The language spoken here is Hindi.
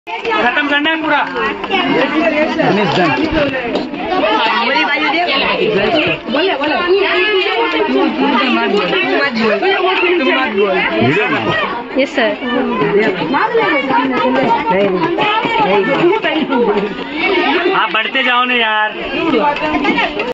खत्म करना है पूरा। Yes sir. आप बढ़ते जाओ ना यार।